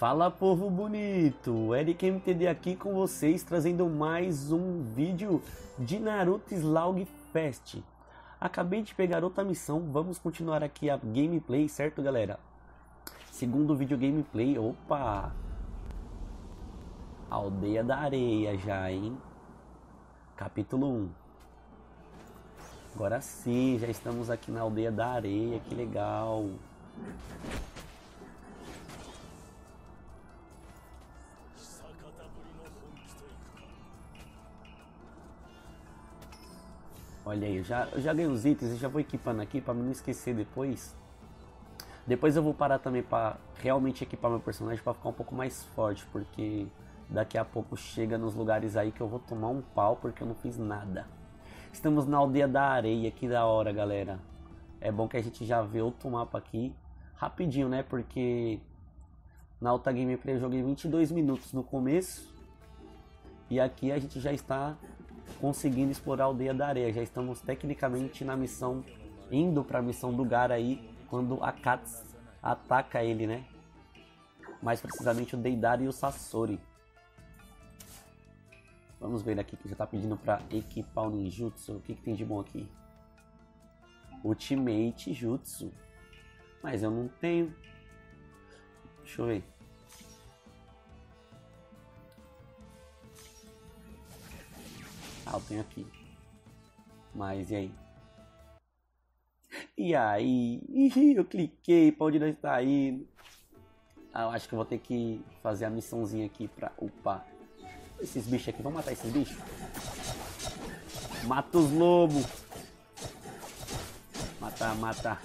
Fala, povo bonito, Eric MTD aqui com vocês, trazendo mais um vídeo de Naruto Slaug Fest. Acabei de pegar outra missão, vamos continuar aqui a gameplay, certo galera? Segundo vídeo gameplay, opa! Aldeia da Areia já, hein? Capítulo 1. Agora sim, já estamos aqui na Aldeia da Areia, que legal! Olha aí, eu já ganhei os itens e já vou equipando aqui para não esquecer depois. Depois eu vou parar também para realmente equipar meu personagem para ficar um pouco mais forte, porque daqui a pouco chega nos lugares aí que eu vou tomar um pau porque eu não fiz nada. Estamos na Aldeia da Areia, que da hora, galera. É bom que a gente já vê outro mapa aqui rapidinho, né? Porque na outra gameplay eu joguei 22 minutos no começo e aqui a gente já está conseguindo explorar a Aldeia da Areia. Já estamos tecnicamente na missão, indo para a missão do Gaara aí, quando a Katz ataca ele, né? Mais precisamente o Deidara e o Sasori. Vamos ver aqui que já está pedindo para equipar o ninjutsu. O que tem de bom aqui? Ultimate Jutsu. Mas eu não tenho. Deixa eu ver. Ah, eu tenho aqui. Mas e aí? E aí? Ih, eu cliquei, pra onde nós tá indo? Ah, eu acho que eu vou ter que fazer a missãozinha aqui pra upar. Esses bichos aqui, vamos matar esses bichos? Mata os lobos! Mata.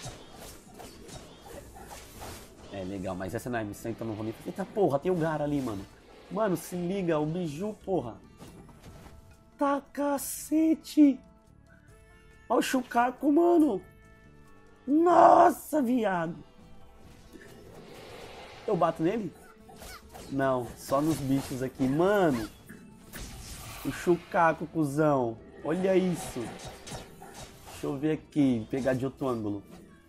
É legal, mas essa não é a missão, então não vou nem... Eita porra, tem o Gaara ali, mano. Mano, se liga, o biju, porra. Tá cacete! Olha o Shukaku, mano! Nossa, viado! Eu bato nele? Não, só nos bichos aqui. Mano! O Shukaku, cuzão! Olha isso! Deixa eu ver aqui, pegar de outro ângulo.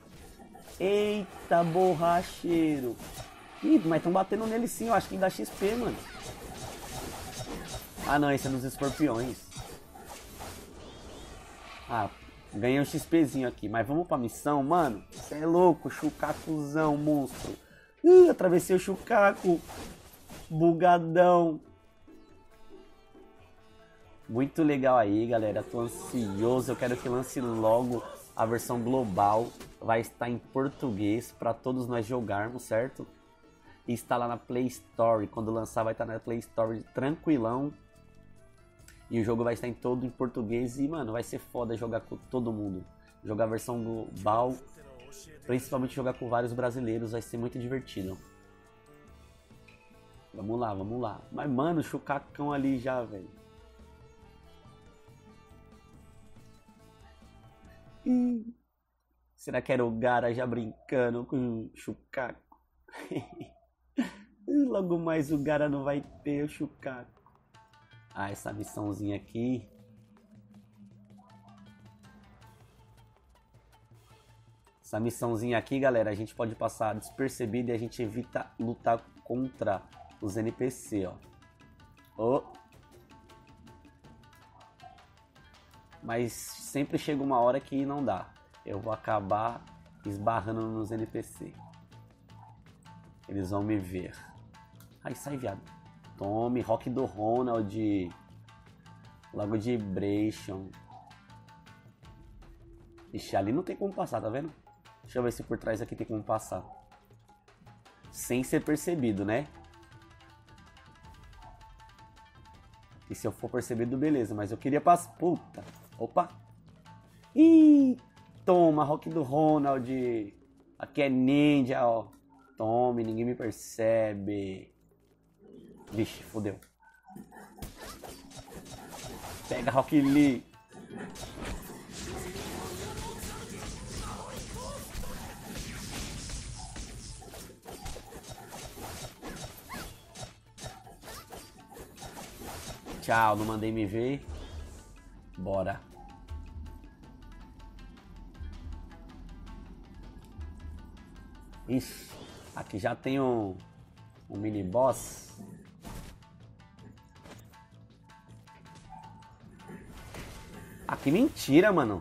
Eita, borracheiro! Ih, mas estão batendo nele sim, eu acho que dá XP, mano. Ah não, esse é dos escorpiões. Ah, ganhei um XPzinho aqui. Mas vamos pra missão, mano. Você é louco, Shukakuzão, monstro. Atravessei o Shukaku. Bugadão. Muito legal aí, galera. Tô ansioso. Eu quero que lance logo a versão global. Vai estar em português para todos nós jogarmos, certo? E está lá na Play Store. Quando lançar vai estar na Play Store tranquilão. E o jogo vai estar em todo em português e, mano, vai ser foda jogar com todo mundo. Jogar a versão global, principalmente jogar com vários brasileiros, vai ser muito divertido. Vamos lá, vamos lá. Mas, mano, o Shukakão ali já, velho. Será que era o Gaara já brincando com o Shukaku? Logo mais o Gaara não vai ter o Shukaku. Ah, essa missãozinha aqui. Essa missãozinha aqui, galera, a gente pode passar despercebido e a gente evita lutar contra os NPC, ó. Oh. Mas sempre chega uma hora que não dá. Eu vou acabar esbarrando nos NPC. Eles vão me ver. Ai, sai, viado. Tome, Rock do Ronald, Lago de Bration. Ixi, ali não tem como passar, tá vendo? Deixa eu ver se por trás aqui tem como passar. Sem ser percebido, né? E se eu for percebido, beleza. Mas eu queria passar... Puta! Opa! Ih! Toma, Rock do Ronald. Aqui é ninja, ó. Tome, ninguém me percebe. Vixe, fodeu. Pega Rock Lee. Tchau, não mandei me ver. Bora. Ixi, aqui já tem um Um mini boss. Ah, que mentira, mano.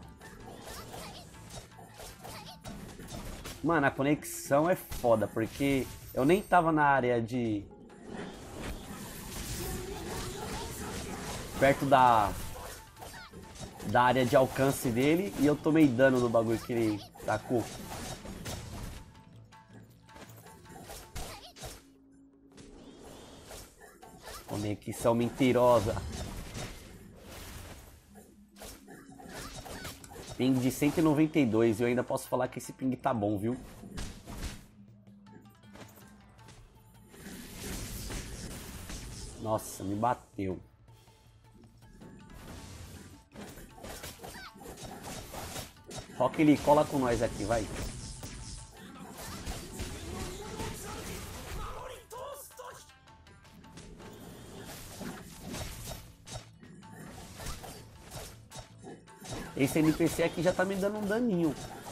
Mano, a conexão é foda, porque eu nem tava na área de... perto da área de alcance dele e eu tomei dano no bagulho que ele tacou. Conexão mentirosa. Ping de 192 e eu ainda posso falar que esse ping tá bom, viu? Nossa, me bateu. Rock Lee, cola com nós aqui, vai. Esse NPC aqui já tá me dando um daninho.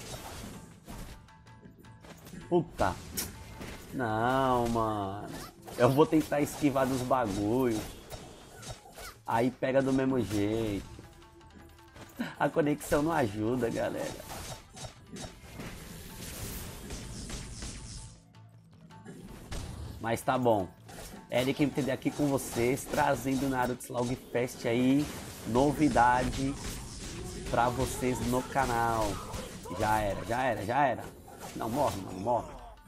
Puta. Não, mano. Eu vou tentar esquivar dos bagulhos. Aí pega do mesmo jeito. A conexão não ajuda, galera. Mas tá bom. Eric MTD aqui com vocês, trazendo Naruto Slog Fest aí, novidade pra vocês no canal. Já era, já era, já era. Não, morre, mano, morre.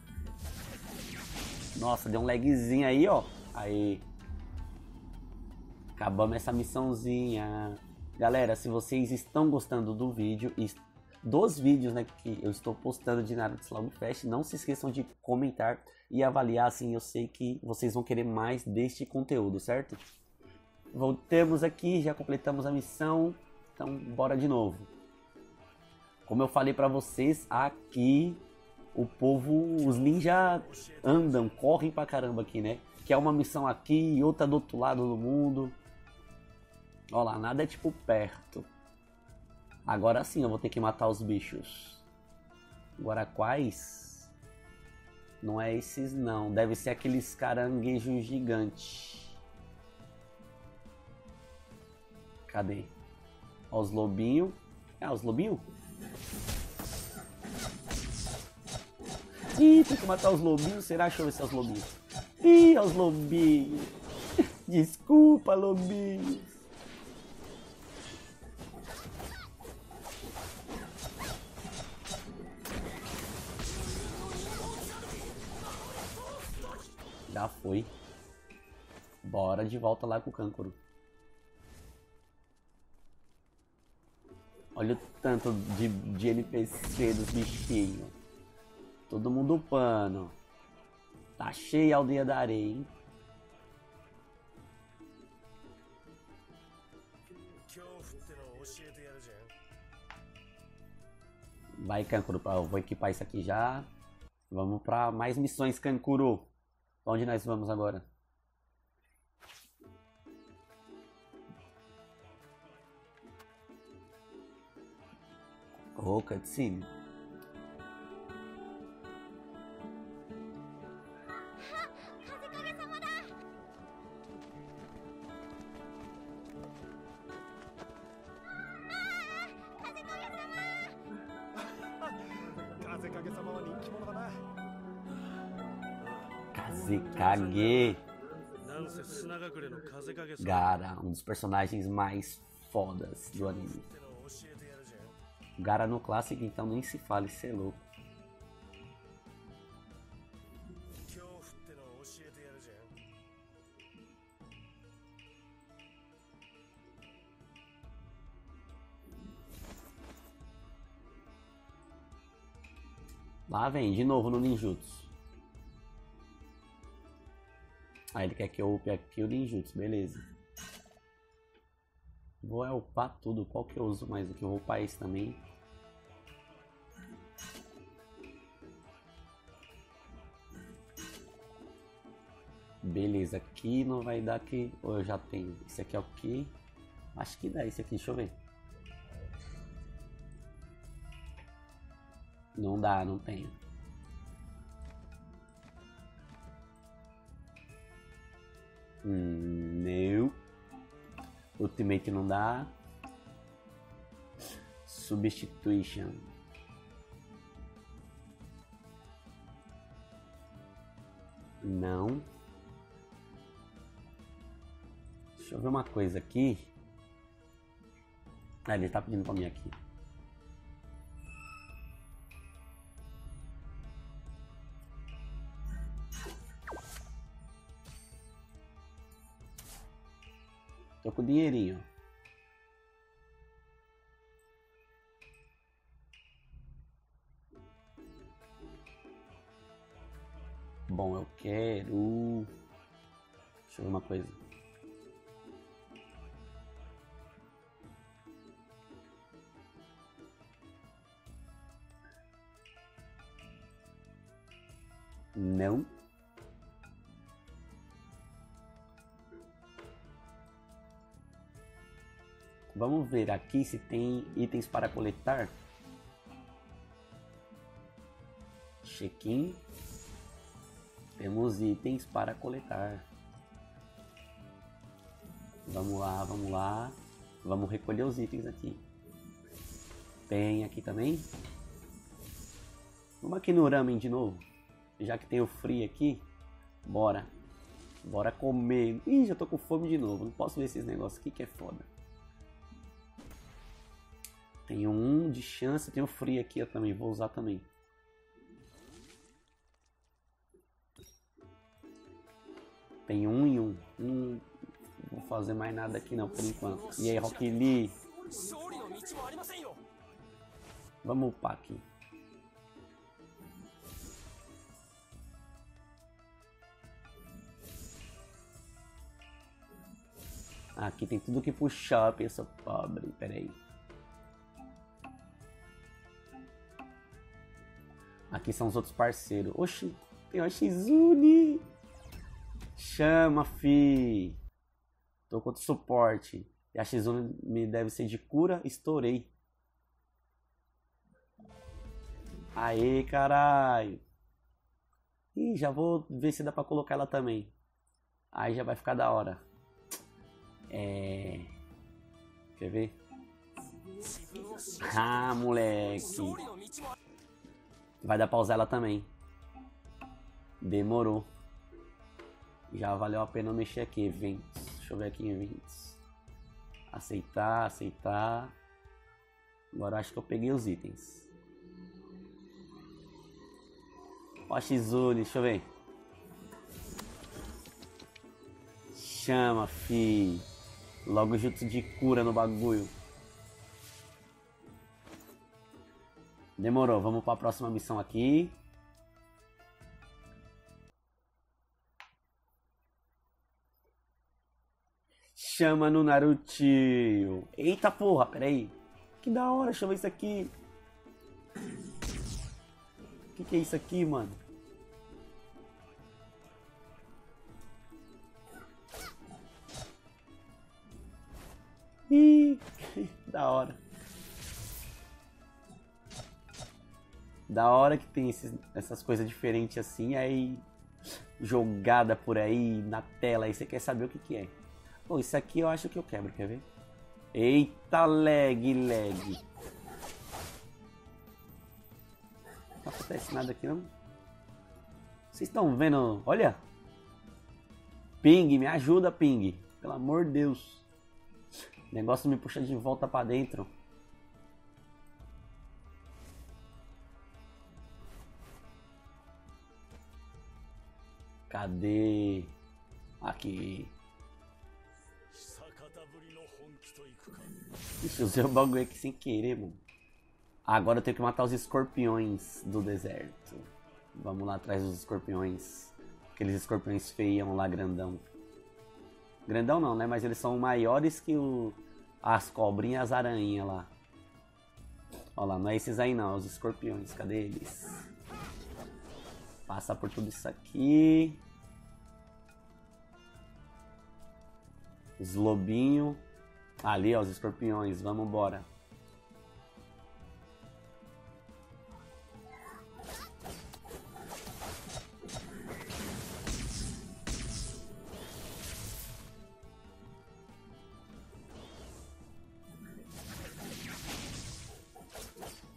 Nossa, deu um lagzinho aí, ó. Aí. Acabamos essa missãozinha. Galera, se vocês estão gostando do vídeo e dos vídeos, né, que eu estou postando de Naruto Slog Fest, não se esqueçam de comentar e avaliar, assim eu sei que vocês vão querer mais deste conteúdo, certo? Voltamos aqui, já completamos a missão, então bora de novo. Como eu falei pra vocês, aqui o povo, os ninjas andam, correm pra caramba aqui, né? Que é uma missão aqui e outra do outro lado do mundo. Olha lá, nada é tipo perto. Agora sim eu vou ter que matar os bichos. Agora quais? Não é esses não. Deve ser aqueles caranguejos gigantes. Cadê? Ó, os lobinhos. É, os lobinhos? Ih, tem que matar os lobinhos. Será? Deixa eu ver se é os lobinhos. Ih, os lobinhos. Desculpa, lobinhos. Já foi. Bora de volta lá com o Kankuro. Olha o tanto de NPC dos bichinhos. Todo mundo upando. Tá cheia a aldeia da areia, hein? Vai, Kankuro. Eu vou equipar isso aqui já. Vamos pra mais missões, Kankuro. Onde nós vamos agora? Oh, cutscene. Kazekage. Gaara, um dos personagens mais fodas do anime. Gaara no clássico, então nem se fala, isso é louco. Lá vem, de novo no ninjutsu. Ah, ele quer que eu upe aqui o ninjutsu, beleza. Vou upar tudo, qual que eu uso mais aqui? Eu vou upar esse também. Beleza, aqui não vai dar que... Ou eu já tenho. Esse aqui é o que? Acho que dá esse aqui, deixa eu ver. Não dá, não tenho. Não. Ultimate não dá. Substitution. Não. Deixa eu ver uma coisa aqui. Ah, ele tá pedindo pra mim aqui. Tô com dinheirinho. Bom, eu quero... Deixa eu ver uma coisa. Não. Vamos ver aqui se tem itens para coletar. Check-in. Temos itens para coletar. Vamos lá, vamos lá. Vamos recolher os itens aqui. Tem aqui também. Vamos aqui no ramen de novo. Já que tem o free aqui. Bora. Bora comer. Ih, já tô com fome de novo. Não posso ver esses negócios aqui que é foda. Tenho um de chance. Tem o free aqui eu também. Vou usar também. Tem um e um. Não vou fazer mais nada aqui não por enquanto. E aí, Rock Lee? Vamos upar aqui. Aqui tem tudo que puxar, pessoa pobre. Pera aí. Aqui são os outros parceiros. Oxi, tem o Shizune. Chama, fi. Tô contra o suporte. E a Shizune me deve ser de cura. Estourei. Aê, caralho. Ih, já vou ver se dá pra colocar ela também. Aí já vai ficar da hora. Quer ver? Ah, moleque. Vai dar pra usar ela também. Demorou. Já valeu a pena mexer aqui. Eventos. Deixa eu ver aqui em eventos. Aceitar, aceitar. Agora eu acho que eu peguei os itens. Ó, Shizune, deixa eu ver. Chama, fi. Logo jutsu de cura no bagulho. Demorou, vamos para a próxima missão aqui. Chama no Naruto. Eita porra, peraí. Que da hora, chama isso aqui. Que é isso aqui, mano? Ih, da hora. Da hora que tem essas coisas diferentes assim, aí jogada por aí na tela, aí você quer saber o que é. Pô, isso aqui eu acho que eu quebro, quer ver? Eita, lag. Não acontece nada aqui não. Vocês estão vendo? Olha. Ping, me ajuda, Ping. Pelo amor de Deus. O negócio me puxa de volta pra dentro. Cadê? Aqui. Ixi, usei o bagulho aqui sem querer, mano. Agora eu tenho que matar os escorpiões do deserto. Vamos lá atrás dos escorpiões. Aqueles escorpiões feião lá, grandão. Grandão não, né? Mas eles são maiores que as cobrinhas e as aranhas lá. Olha lá, não é esses aí não, é os escorpiões. Cadê eles? Passa por tudo isso aqui. Os lobinhos. Ali, ó, os escorpiões. Vamos embora.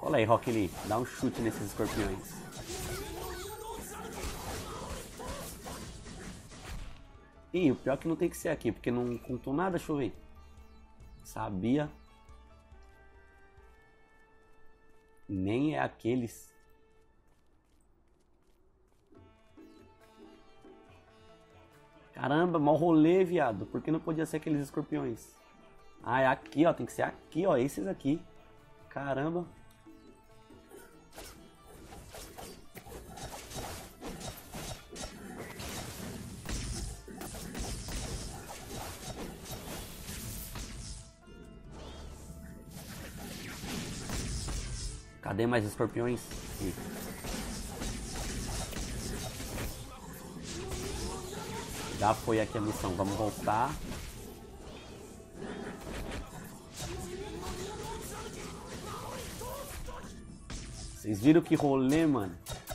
Olha aí, Rock Lee, dá um chute nesses escorpiões. Ih, o pior é que não tem que ser aqui, porque não contou nada, deixa eu ver. Sabia. Nem é aqueles. Caramba, mau rolê, viado. Por que não podia ser aqueles escorpiões? Ah, é aqui, ó. Tem que ser aqui, ó. Esses aqui. Caramba. Cadê mais escorpiões? Aqui. Já foi aqui a missão. Vamos voltar. Vocês viram que rolê, mano?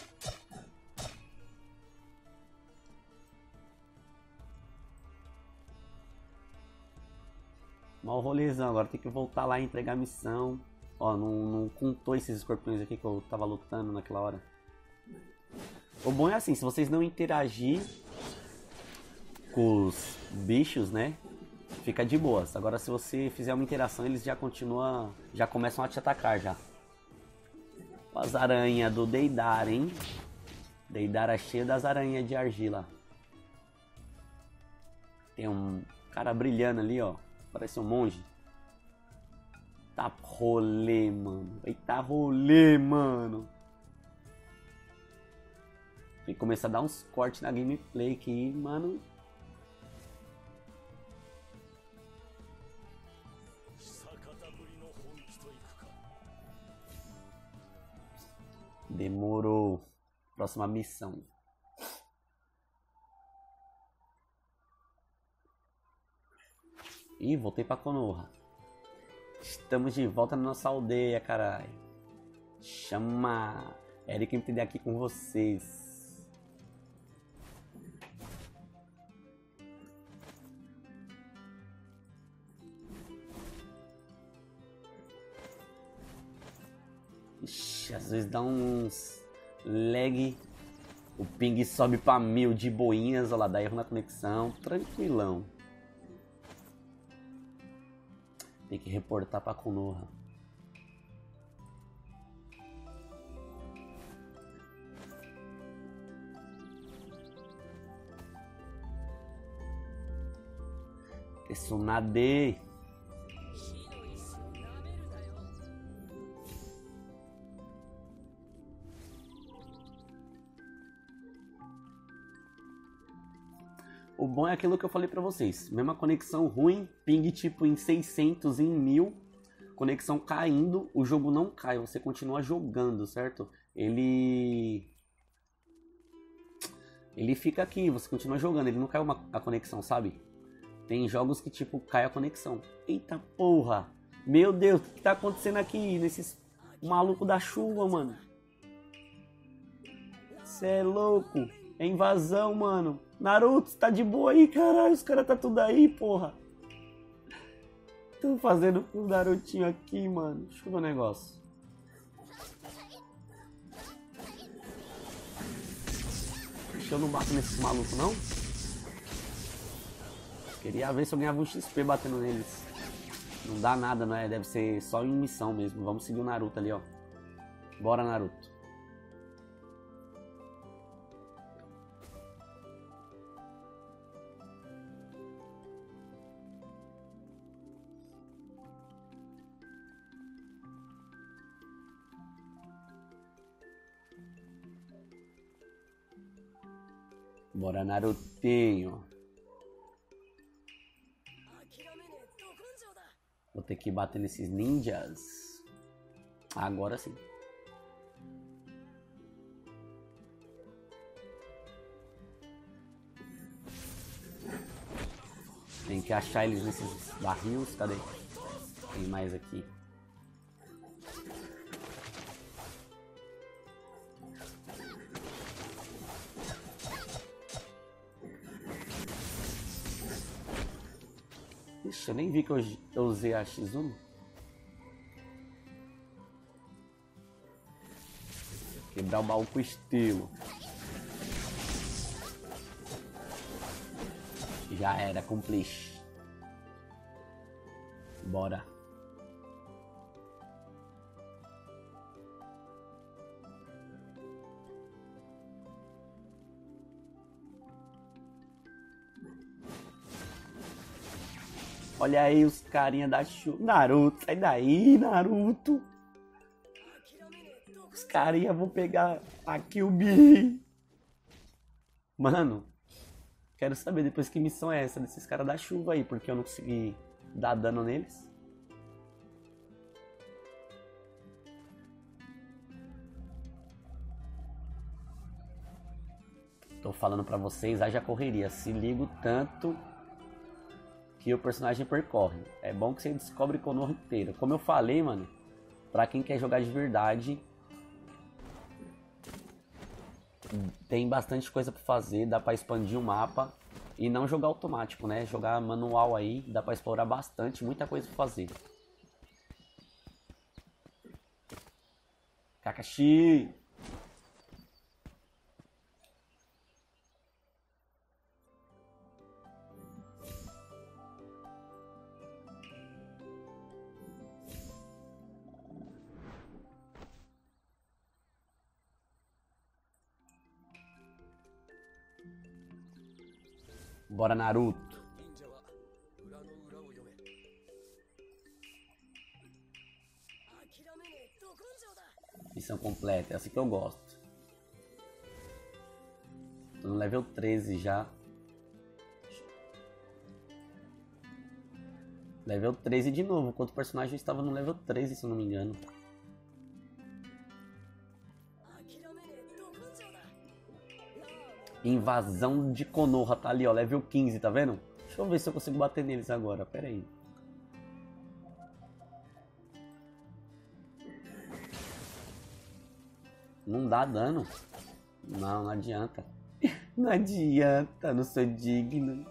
Mal rolezão. Agora tem que voltar lá e entregar a missão. Ó, não contou esses escorpiões aqui que eu tava lutando naquela hora. O bom é assim, se vocês não interagir com os bichos, né? Fica de boas. Agora se você fizer uma interação, eles já continuam, já começam a te atacar já. As aranhas do Deidara, hein? Deidara cheio das aranhas de argila. Tem um cara brilhando ali, ó. Parece um monge. Tá rolê, mano. Eita rolê, mano. Tem que começar a dar uns cortes na gameplay aqui, mano. Demorou. Próxima missão. Ih, voltei pra Konoha. Estamos de volta na nossa aldeia, caralho. Chama. Eric MTD aqui com vocês. Ixi, às vezes dá uns lag. O ping sobe pra 1000 de boinhas, olha lá, dá erro na conexão. Tranquilão. Tem que reportar pra Konoha. Tsunade. O bom é aquilo que eu falei pra vocês. Mesma conexão ruim, ping tipo em 600, em 1000. Conexão caindo, o jogo não cai, você continua jogando, certo? Ele fica aqui, você continua jogando, ele não cai a conexão, sabe? Tem jogos que tipo cai a conexão. Eita porra! Meu Deus, o que tá acontecendo aqui nesses malucos da chuva, mano? Cê é louco! É invasão, mano! Naruto, você tá de boa aí, caralho? Os caras tá tudo aí, porra! Tô fazendo com o Narutinho aqui, mano. Deixa eu ver um negócio. Deixa eu não bato nesses malucos, não? Queria ver se eu ganhava um XP batendo neles. Não dá nada, não é? Deve ser só em missão mesmo. Vamos seguir o Naruto ali, ó. Bora, Naruto. Bora, Narutinho. Vou ter que bater nesses ninjas. Agora sim. Tem que achar eles nesses barris. Cadê? Tem mais aqui. Ixi, eu nem vi que eu usei a X1. Quebrar o baú com estilo. Já era, cumplish. Bora. Olha aí os carinha da chuva. Naruto, sai daí, Naruto. Os carinha vão pegar a Kill Me. Mano, quero saber depois que missão é essa desses caras da chuva aí, porque eu não consegui dar dano neles. Tô falando pra vocês, haja correria. Se liga o tanto que o personagem percorre. É bom que você descobre Konoha inteiro. Como eu falei, mano, pra quem quer jogar de verdade, tem bastante coisa pra fazer, dá pra expandir o mapa e não jogar automático, né? Jogar manual aí, dá pra explorar bastante, muita coisa pra fazer. Kakashi! Bora, Naruto. Missão completa, é assim que eu gosto. Tô no level 13 já. Level 13 de novo, enquanto o personagem estava no level 13, se eu não me engano. Invasão de Konoha, tá ali, ó, level 15, tá vendo? Deixa eu ver se eu consigo bater neles agora, pera aí. Não dá dano. Não adianta. Não adianta, não sou digno.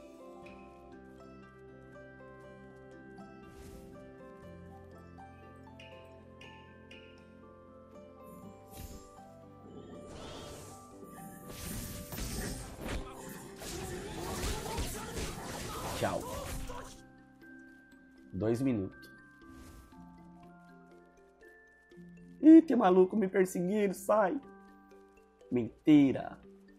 Tchau. 2 minutos. Ih, tem maluco me perseguindo, sai. Mentira.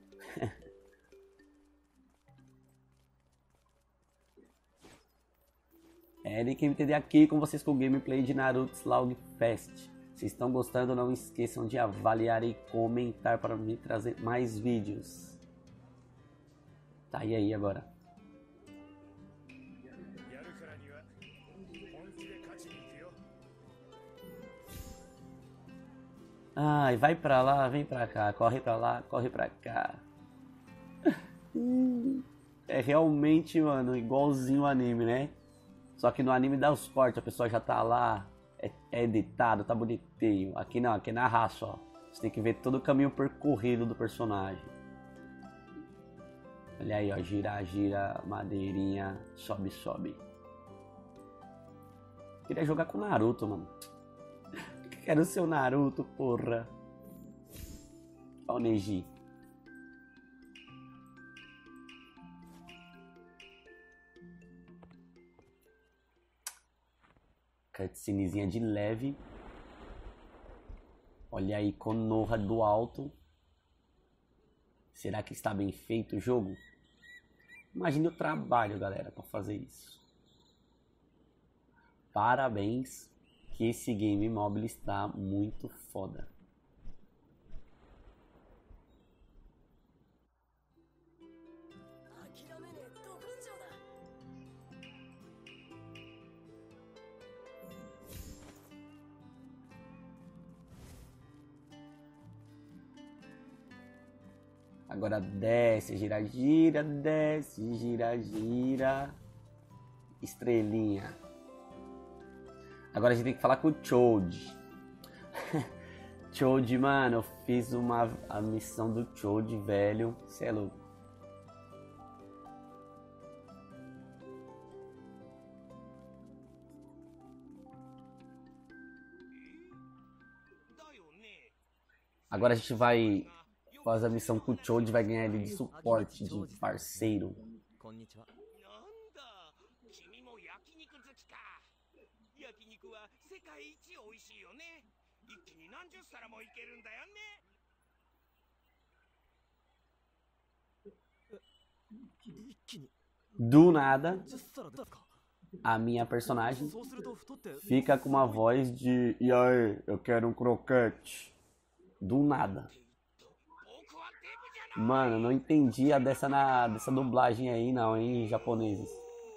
LKMTD aqui com vocês com o gameplay de Naruto Slug Fest. Se estão gostando, não esqueçam de avaliar e comentar para me trazer mais vídeos. Tá, e aí agora? Ai, vai pra lá, vem pra cá, corre pra lá, corre pra cá. É realmente, mano, igualzinho o anime, né? Só que no anime dá os cortes, a pessoa já tá lá, é editado, tá bonitinho. Aqui não, aqui é na raça, ó. Você tem que ver todo o caminho percorrido do personagem. Olha aí, ó, gira, gira, madeirinha, sobe, sobe. Queria jogar com o Naruto, mano. Quero ser o Naruto, porra. Ó o Neji. Cutscenezinha de leve. Olha aí, Konoha do alto. Será que está bem feito o jogo? Imagine o trabalho, galera, para fazer isso. Parabéns, que esse game mobile está muito foda. Agora desce, gira, gira, desce, gira, gira. Estrelinha. Agora a gente tem que falar com o Choji. Choji, mano, eu fiz a missão do Choji, velho. Cê é louco. Agora a gente vai fazer a missão com o Choji, vai ganhar ele de suporte, de parceiro. Do nada, a minha personagem fica com uma voz de "E aí, eu quero um croquete". Do nada. Mano, eu não entendi dessa dublagem aí não, hein, japoneses.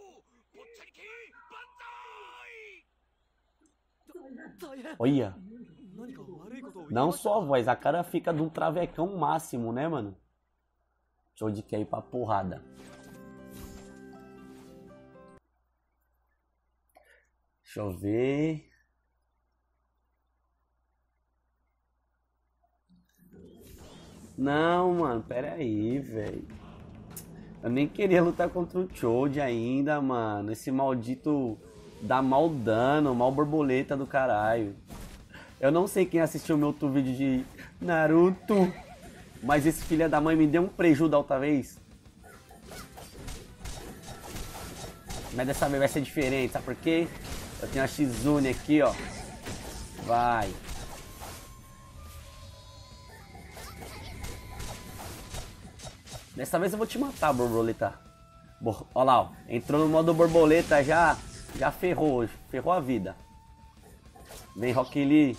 Olha. Não só a voz, a cara fica de um travecão máximo, né, mano? Choji quer ir pra porrada. Deixa eu ver. Não, mano, pera aí, velho. Eu nem queria lutar contra o Choji ainda, mano. Esse maldito dá mal dano, mal borboleta do caralho. Eu não sei quem assistiu meu outro vídeo de Naruto, mas esse filho da mãe me deu um preju da outra vez. Mas dessa vez vai ser diferente, sabe por quê? Eu tenho a Shizune aqui, ó. Vai. Dessa vez eu vou te matar, borboleta. Olha lá, ó. Entrou no modo borboleta já ferrou a vida. Vem, Rock Lee.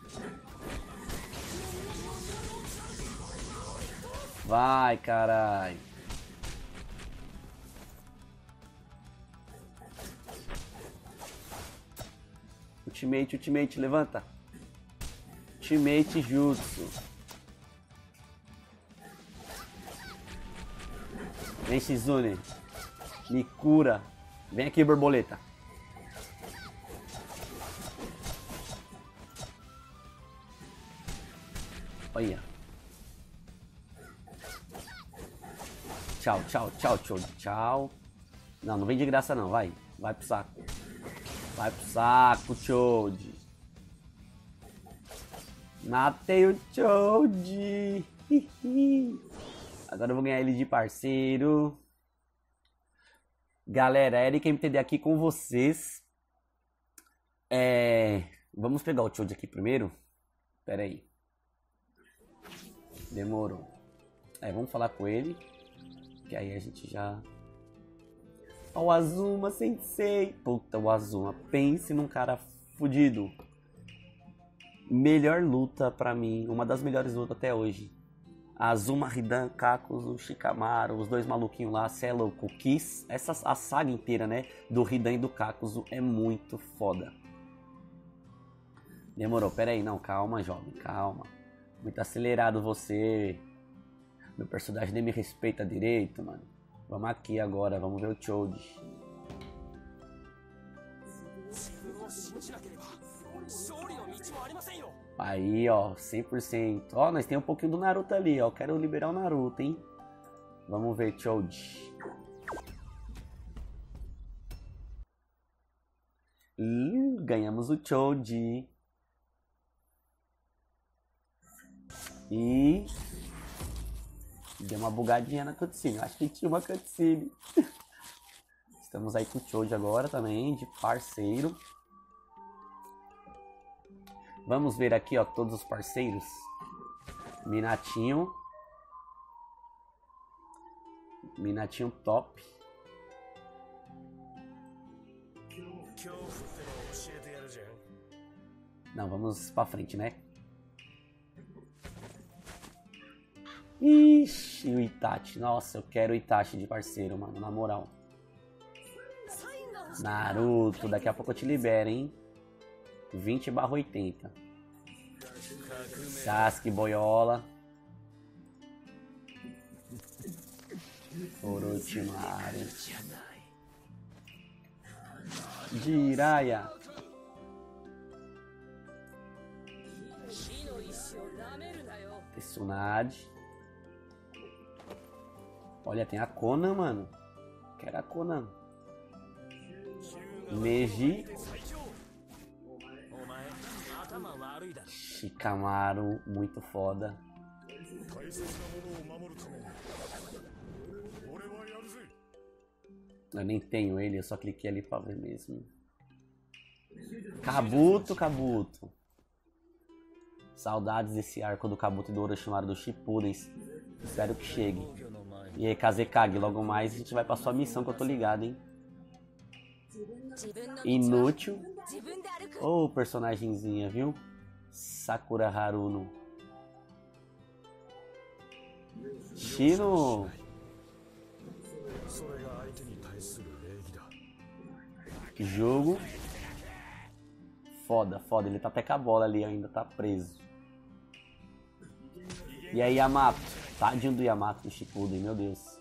Vai, caralho. Ultimate, levanta. Ultimate Jutsu. Vem, Shizune. Me cura. Vem aqui, borboleta. Olha. Tchau, Choji. Tchau. Não, não vem de graça não, vai. Vai pro saco. Vai pro saco, Choji. Matei o Choji. Agora eu vou ganhar ele de parceiro. Galera, Eric MTD aqui com vocês. Vamos pegar o Choji aqui primeiro. Pera aí. Demorou. Vamos falar com ele. Que aí a gente já... Ó, o Azuma Sensei. Puta, o Azuma. Pense num cara fudido. Melhor luta pra mim. Uma das melhores lutas até hoje. Azuma, Hidan, Kakuzu, Shikamaru, os dois maluquinhos lá, cê é louco, Kiss, a saga inteira, né, do Hidan e do Kakuzu é muito foda. Demorou, pera aí, não, calma, jovem, calma. Muito acelerado você. Meu personagem nem me respeita direito, mano. Vamos aqui agora, vamos ver o Choji. Aí, ó, 100%. Ó, nós temos um pouquinho do Naruto ali, ó. Quero liberar o Naruto, hein? Vamos ver, Choji. Ganhamos o Choji. E... deu uma bugadinha na cutscene. Acho que tinha uma cutscene. Estamos aí com o Choji agora também, de parceiro. Vamos ver aqui, ó, todos os parceiros. Minatinho. Minatinho top. Não, vamos pra frente, né? Ixi, o Itachi. Nossa, eu quero o Itachi de parceiro, mano, na moral. Naruto, daqui a pouco eu te libero, hein? 20/80. Sasuke, Boiola. Orochimaru. Jiraiya. Tsunade. Olha, tem a Konan, mano. Quero a Konan. Neji. Shikamaru, muito foda. Eu nem tenho ele, eu só cliquei ali pra ver mesmo. Kabuto. Saudades desse arco do Kabuto e do Orochimaru do Shippuden. Espero que chegue. E aí, Kazekage, logo mais a gente vai pra sua missão que eu tô ligado, hein? Inútil. Ô, personagemzinha, viu? Sakura Haruno. Shino. Que jogo. Foda. Ele tá até com a bola ali ainda, tá preso. E aí, Yamato. Tadinho do Yamato do Shippuden, meu Deus.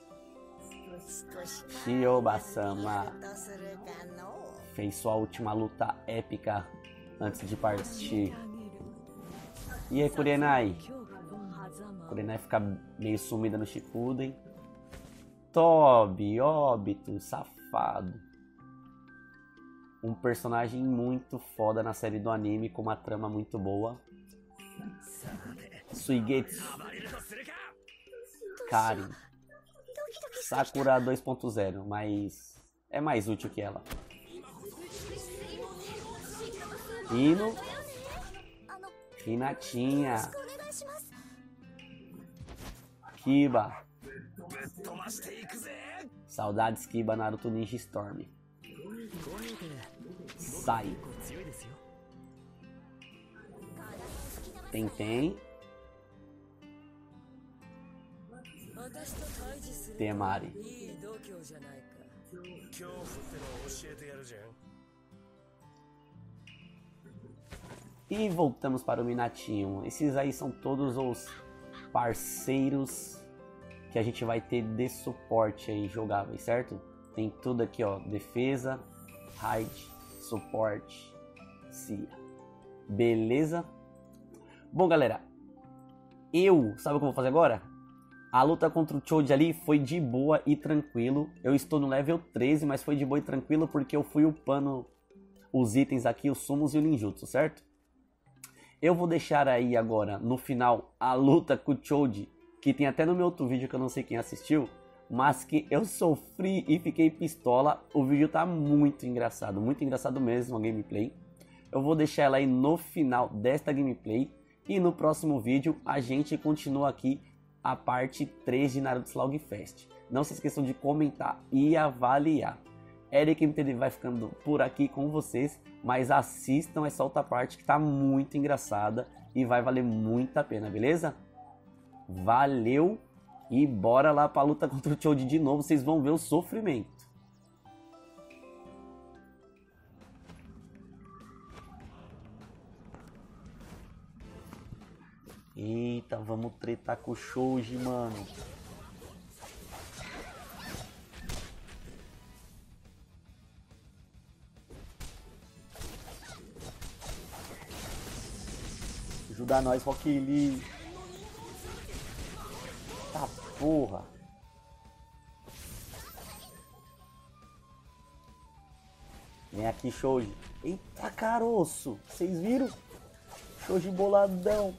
Shioba-sama fez sua última luta épica antes de partir. E aí, Kurenai? Kurenai fica meio sumida no Shippuden. Tobi, óbito, safado. Um personagem muito foda na série do anime, com uma trama muito boa. Suigetsu. Karin. Sakura 2.0, mas é mais útil que ela. Hino. Hinatinha. Kiba. Saudades Kiba, Naruto Ninja Storm. Sai. Tenten. Temari. E voltamos para o Minatinho. Esses aí são todos os parceiros que a gente vai ter de suporte aí jogáveis, certo? Tem tudo aqui, ó, defesa, raid, suporte, Cia. Beleza? Bom, galera, sabe o que eu vou fazer agora? A luta contra o Choji ali foi de boa e tranquilo. Eu estou no level 13, mas foi de boa e tranquilo porque eu fui upando os itens aqui, os sumos e o ninjutsu, certo? Eu vou deixar aí agora, no final, a luta com o Choji, que tem até no meu outro vídeo que eu não sei quem assistiu, mas que eu sofri e fiquei pistola. O vídeo tá muito engraçado mesmo, a gameplay. Eu vou deixar ela aí no final desta gameplay. E no próximo vídeo a gente continua aqui a parte 3 de Naruto Slugfest. Não se esqueçam de comentar e avaliar. Eric MTD vai ficando por aqui com vocês, mas assistam essa outra parte que tá muito engraçada e vai valer muito a pena, beleza? Valeu e bora lá pra luta contra o Choji de novo, vocês vão ver o sofrimento. Eita, vamos tretar com o Choji, mano. Ajuda nós, Rock Lee. Tá porra. Vem aqui, Choji. Eita, caroço. Vocês viram? Choji boladão.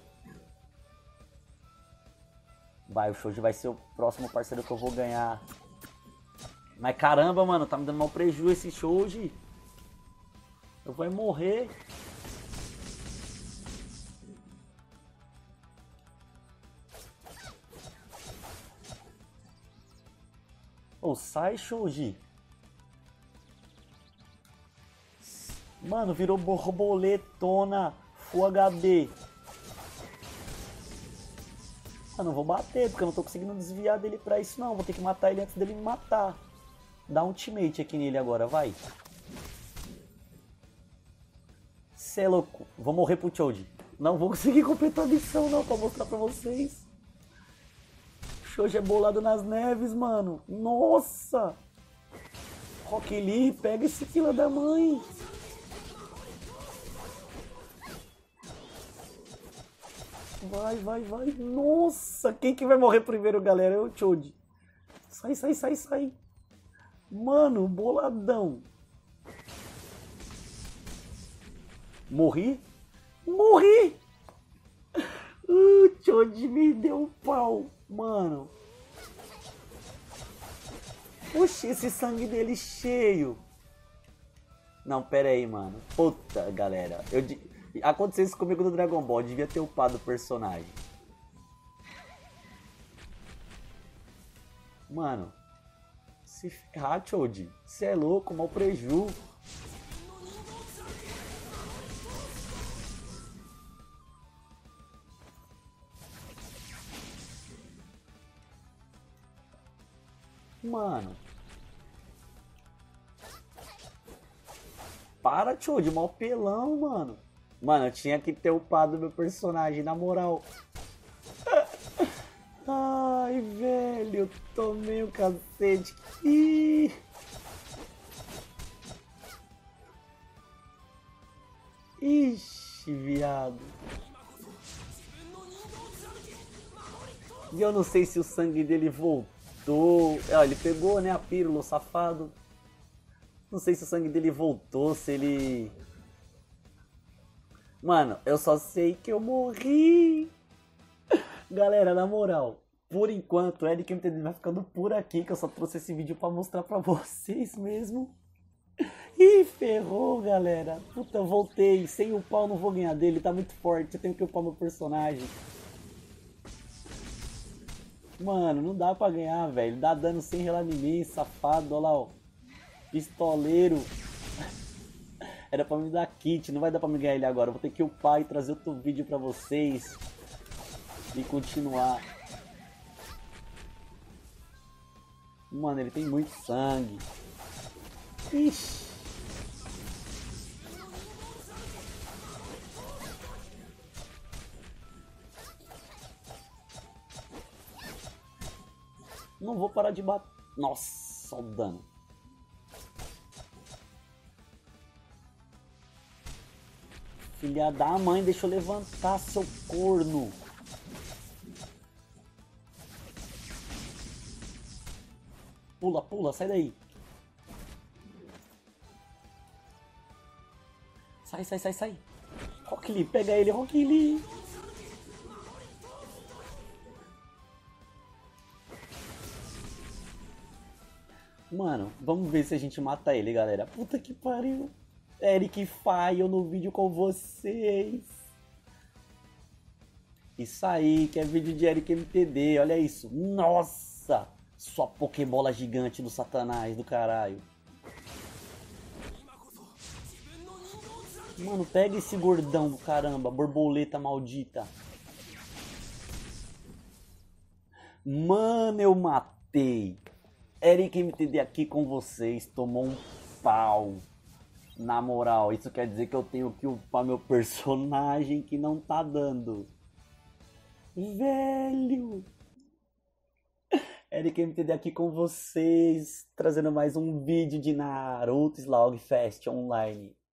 Vai, o Choji vai ser o próximo parceiro que eu vou ganhar. Mas caramba, mano, tá me dando mal prejuízo esse Choji. Eu vou morrer. Ô, sai, Choji. Mano, virou borboletona Full HD. Eu não vou bater, porque eu não tô conseguindo desviar dele pra isso não. Vou ter que matar ele antes dele me matar. Dá um ultimate aqui nele agora, vai. Cê é louco. Vou morrer pro Choji. Não vou conseguir completar a missão não, pra mostrar pra vocês. O Choji é bolado nas neves, mano. Nossa. Rock Lee, pega esse fila da mãe. Vai, vai, vai. Nossa, quem que vai morrer primeiro, galera? É o Choji. Sai, sai, sai, sai. Mano, boladão. Morri? Morri! O Choji me deu um pau, mano. Oxi, esse sangue dele cheio. Não, pera aí, mano. Puta, galera. Aconteceu isso comigo no Dragon Ball. Eu devia ter upado o personagem. Mano. Se ferrar, Choji. Você é louco, mal preju. Mano. Para, Choji, mal pelão, mano. Mano, eu tinha que ter upado meu personagem, na moral. Ai, velho, eu tomei um cacete. Ih. Ixi, viado. E eu não sei se o sangue dele voltou. Ó, ele pegou, né, a pílula, o safado. Não sei se o sangue dele voltou, se ele... Mano, eu só sei que eu morri. Galera, na moral, por enquanto, o Eric MTD vai ficando por aqui, que eu só trouxe esse vídeo pra mostrar pra vocês mesmo. Ih, ferrou, galera. Puta, eu voltei. Sem upar eu não vou ganhar dele, tá muito forte. Eu tenho que upar meu personagem. Mano, não dá pra ganhar, velho. Dá dano sem relar em mim, safado. Olha lá, ó. Pistoleiro. Era pra me dar kit, não vai dar pra me ganhar ele agora. Eu vou ter que upar e trazer outro vídeo pra vocês. E continuar. Mano, ele tem muito sangue. Ixi. Não vou parar de bater. Nossa, o dano. Filha da mãe, deixa eu levantar, seu corno. Pula, pula, sai daí. Sai, sai, sai, sai. Rock Lee, pega ele, Rock Lee. Mano, vamos ver se a gente mata ele, galera. Puta que pariu. Eric Faio no vídeo com vocês. Isso aí, que é vídeo de Eric MTD, olha isso. Nossa, sua pokebola gigante do satanás do caralho. Mano, pega esse gordão do caramba, borboleta maldita. Mano, eu matei. Eric MTD aqui com vocês, tomou um pau. Na moral, isso quer dizer que eu tenho que upar meu personagem que não tá dando. Velho! Eric MTD aqui com vocês, trazendo mais um vídeo de Naruto Slogfest Online.